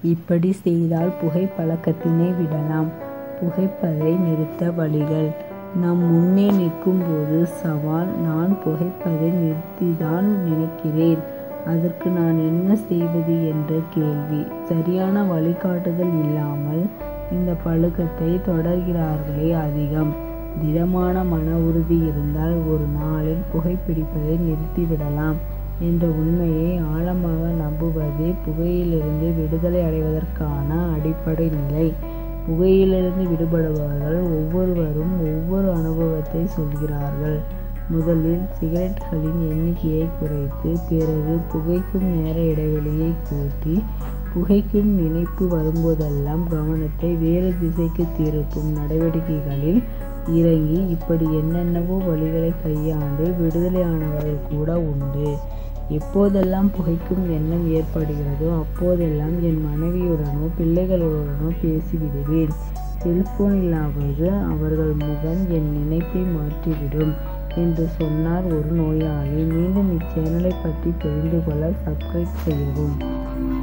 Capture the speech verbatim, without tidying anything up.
இப்படி செய்தால் புகைப்பழக்கத்தினை விடலாம். புகைப்பதை நிறுத்த வழிகள். நம் முன்னே நிற்கும்போது சவால், நான் புகைப்பதை நிறுத்திதான் நினைக்கிறேன், அதற்கு நான் என்ன செய்வது என்ற கேள்வி. சரியான வழிகாட்டுதல் இல்லாமல் இந்த பழக்கத்தை தொடர்கிறார்களே அதிகம். திடமான மன உறுதி இருந்தால் ஒரு நாளில் புகைப்பிடிப்பதை நிறுத்திவிடலாம் என்ற உண்மையை ஆழமாக நம்புவதே புகையிலிருந்து விடுதலை அடைவதற்கான அடிப்படை நிலை. புகையிலிருந்து விடுபடுபவர்கள் ஒவ்வொருவரும் ஒவ்வொரு அனுபவத்தை சொல்கிறார்கள். முதலில் சிகரெட்களின் எண்ணிக்கையை குறைத்து, பிறகு புகைக்கும் நேர இடைவெளியை கூட்டி, புகைக்கும் நினைப்பு வரும்போதெல்லாம் கவனத்தை வேறு திசைக்கு திருப்பும் நடவடிக்கைகளில் இறங்கி இப்படி என்னென்னவோ வழிகளை கையாண்டு விடுதலையானவர்கள் கூட உண்டு. எப்போதெல்லாம் புகைக்கும் எண்ணம் ஏற்படுகிறதோ அப்போதெல்லாம் என் மனைவியுடனோ பிள்ளைகளுடனோ பேசிவிடுவேன். செல்போன் இல்லாவது அவர்கள் முகம் என் நினைப்பை மாற்றிவிடும் என்று சொன்னார் ஒரு நோயாளி. மீண்டும் இச்சேனலை பற்றி தெரிந்து கொள்ள சப்ஸ்கிரைப் செய்யவும்.